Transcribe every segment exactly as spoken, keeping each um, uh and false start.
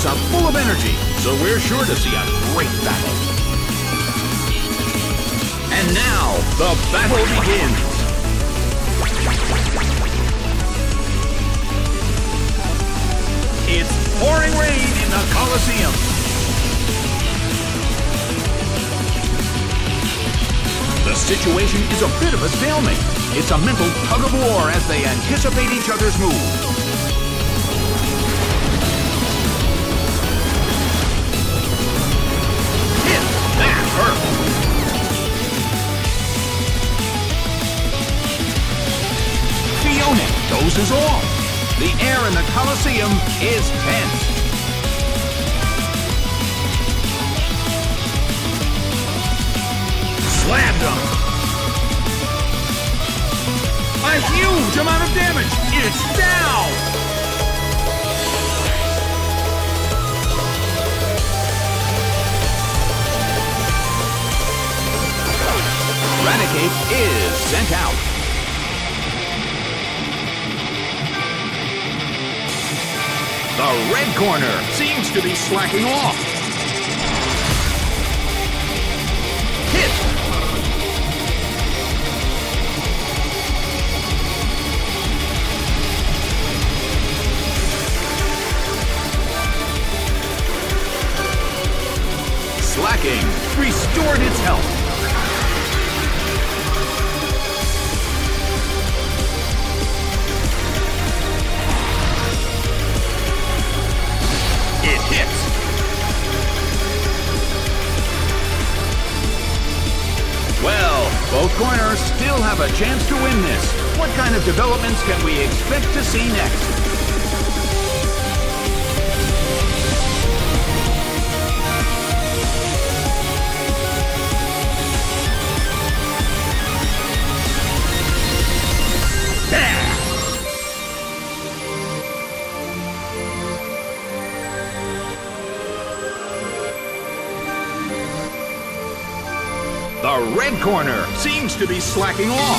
competitors are full of energy, so we're sure to see a great battle. And now, the battle begins. It's pouring rain in the Colosseum. The situation is a bit of a stalemate. It's a mental tug-of-war as they anticipate each other's move. Hit! That hurt! Fiona dozes off. The air in the Colosseum is tense. Slammed him. A huge amount of damage. It's down. Raticate is sent out. The red corner seems to be slacking off. Hit! Slacking restored its health. It hits. Well, both corners still have a chance to win this. What kind of developments can we expect to see next? The red corner seems to be slacking off.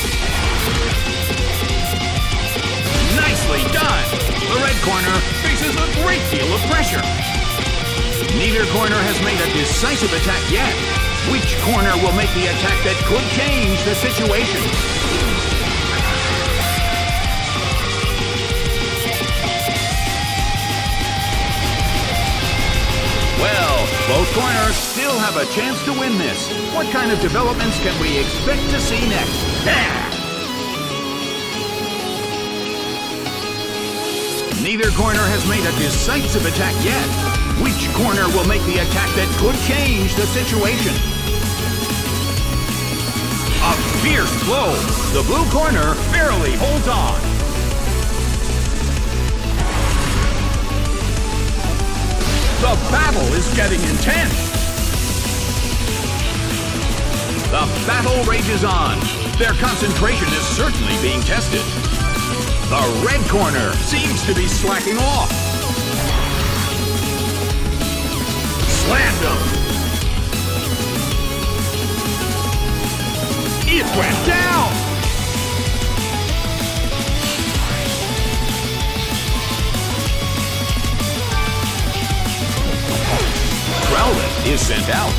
Nicely done! The red corner faces a great deal of pressure. Neither corner has made a decisive attack yet. Which corner will make the attack that could change the situation? Well, both corners still have a chance to win this. What kind of developments can we expect to see next? Yeah! Neither corner has made a decisive attack yet. Which corner will make the attack that could change the situation? A fierce blow. The blue corner barely holds on. The battle is getting intense. The battle rages on. Their concentration is certainly being tested. The red corner seems to be slacking off. Slammed him. It went down. Growlithe is sent out.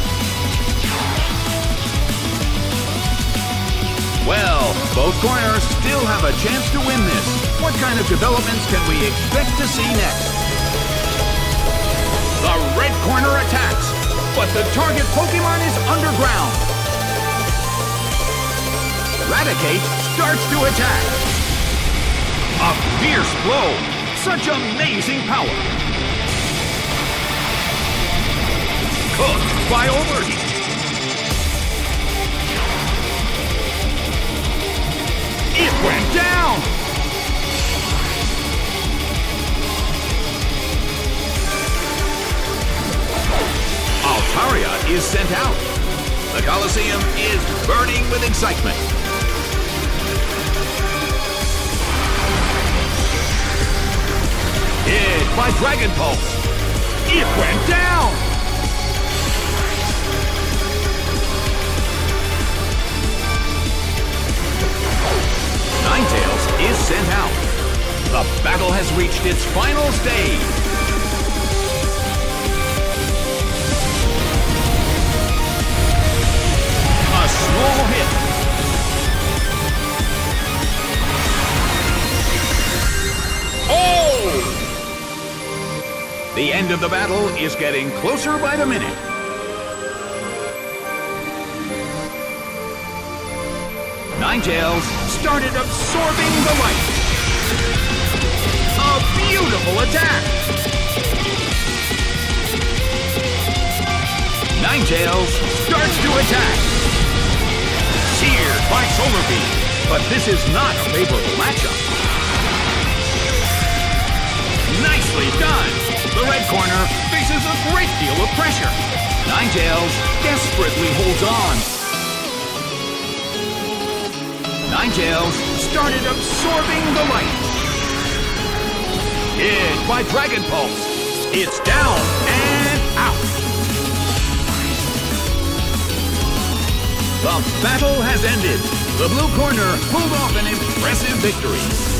Well, both corners still have a chance to win this. What kind of developments can we expect to see next? The red corner attacks, but the target Pokemon is underground. Raticate starts to attack. A fierce blow. Such amazing power. Cooked by overheat. It went down! Altaria is sent out. The Colosseum is burning with excitement. Hit by Dragon Pulse. It went down! Ninetales is sent out. The battle has reached its final stage. small hit. Oh! The end of the battle is getting closer by the minute. Ninetales started absorbing the light. A beautiful attack! Ninetales starts to attack. Seared by Solar Beam, but this is not a favorable matchup. Nicely done! The red corner faces a great deal of pressure. Ninetales desperately holds on. Ninetales started absorbing the light. Hit by Dragon Pulse. It's down and out. The battle has ended. The blue corner pulled off an impressive victory.